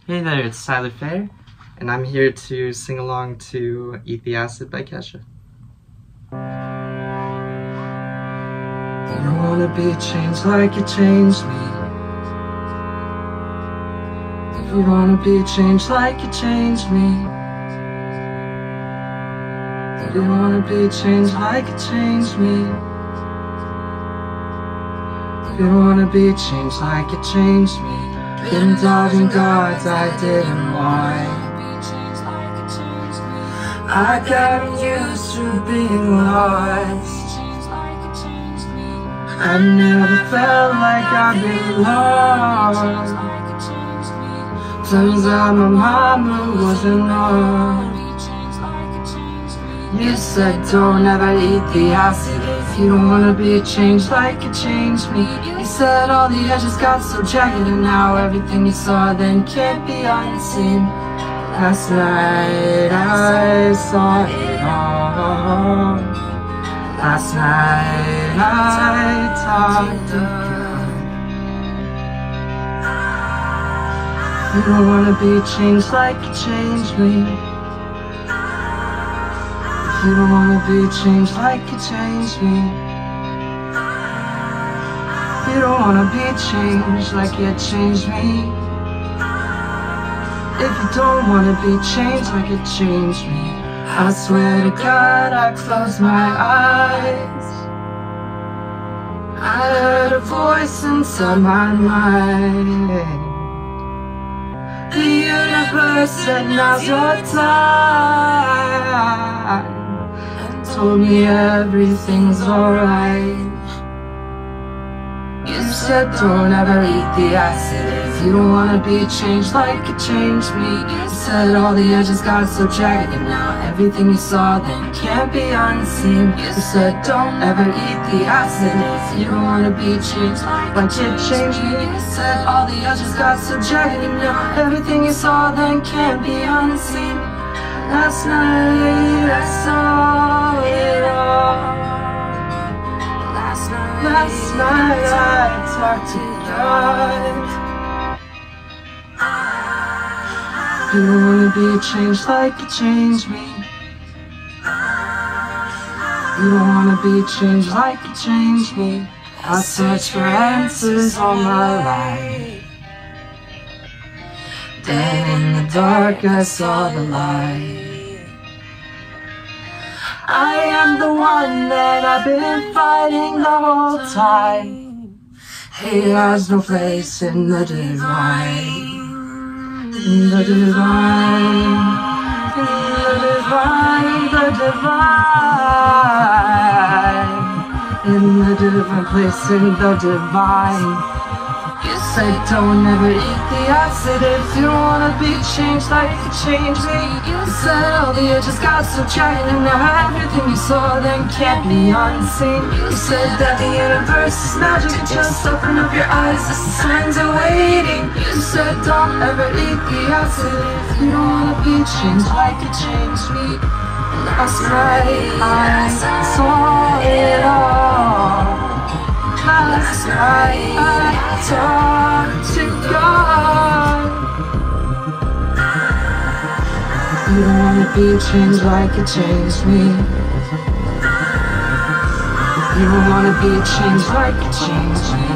Hey there, it's Tyler Fair, and I'm here to sing along to Eat the Acid by Kesha. You don't wanna be changed like you changed me. If you wanna be changed like you changed me. If you wanna be changed like you changed me. If you wanna be changed like you changed me. Been dodging gods I didn't want. I got used to being lost. I never felt like I belonged. Turns out my mama wasn't wrong. You said don't ever eat the acid if you don't wanna be changed like you changed me. You said all the edges got so jagged and now everything you saw then can't be unseen. Last night I saw it all. Last night I talked to you. You don't wanna be changed like you changed me. You don't wanna be changed like you changed me. You don't wanna be changed like you changed me. If you don't wanna be changed like you changed me, I swear to God I close my eyes. I heard a voice inside my mind. The universe said now's your time, told me everything's alright. You said don't ever eat the acid if you don't wanna be changed like you changed me. You said all the edges got so jagged and now everything you saw then can't be unseen. You said don't ever eat the acid if you don't wanna be changed like you changed me. You said all the edges got so jagged and now everything you saw then can't be unseen. Last night I saw it all. Last night I talked to God. You don't wanna be changed like you changed me. You don't wanna be changed like you changed me. I searched for answers all my life. Then in the dark I saw the light. I am the one that I've been fighting the whole time. Hate has no place in the divine. In the divine. In the divine. The divine. In the divine place, in the divine. You said don't ever eat the acid if you don't wanna be changed like you changed me. You said all the edges got so jagged and now everything you saw then can't be unseen. You said that the universe is magic, just open up your eyes, the signs are waiting. You said don't ever eat the acid if you don't wanna be changed like you changed me. Last night I saw it all. Last night I talked to God. You don't wanna be changed like you changed me. You don't wanna be changed like you changed me.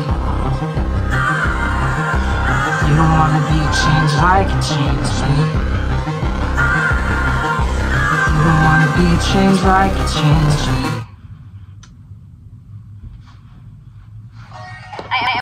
You don't wanna be changed like you changed me. You don't wanna be changed like you changed me.